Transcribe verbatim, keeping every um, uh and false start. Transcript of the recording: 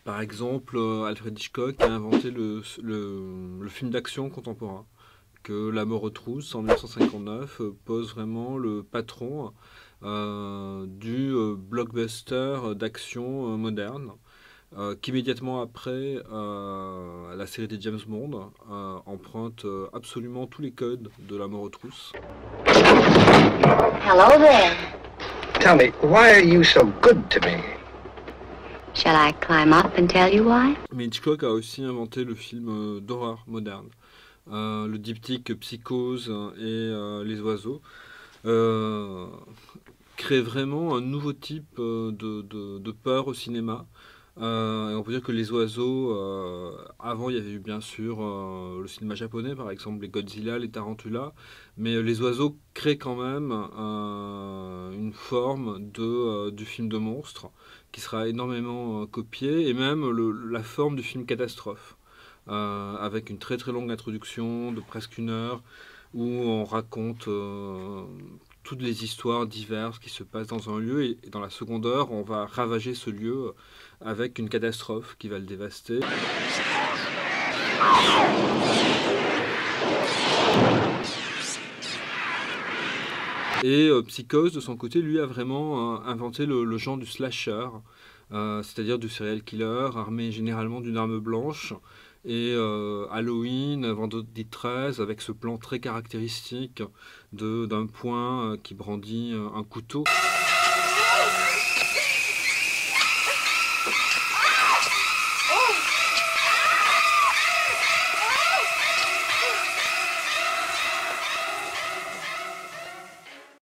Par exemple, Alfred Hitchcock a inventé le, le, le film d'action contemporain, que La mort aux trousses en mille neuf cent cinquante-neuf pose vraiment le patron euh, du euh, blockbuster d'action euh, moderne, euh, qu'immédiatement après euh, la série des James Bond euh, emprunte euh, absolument tous les codes de La mort aux trousses. Hello there. Tell me, why are you so good to me? Shall I climb up and tell you why? Mais Hitchcock a aussi inventé le film euh, d'horreur moderne. Euh, le diptyque Psychose et euh, Les oiseaux euh, crée vraiment un nouveau type euh, de, de, de peur au cinéma. Euh, et on peut dire que Les oiseaux, euh, avant il y avait eu bien sûr euh, le cinéma japonais, par exemple les Godzilla, les Tarantula, mais Les oiseaux créent quand même euh, une forme de, euh, du film de monstre qui sera énormément euh, copié, et même le, la forme du film catastrophe. Euh, avec une très très longue introduction de presque une heure où on raconte euh, toutes les histoires diverses qui se passent dans un lieu, et, et dans la seconde heure on va ravager ce lieu avec une catastrophe qui va le dévaster. Et euh, Psychose de son côté lui a vraiment euh, inventé le, le genre du slasher, euh, c'est-à-dire du serial killer armé généralement d'une arme blanche. Et euh, Halloween, Vendredi treize, avec ce plan très caractéristique d'un poing euh, qui brandit euh, un couteau.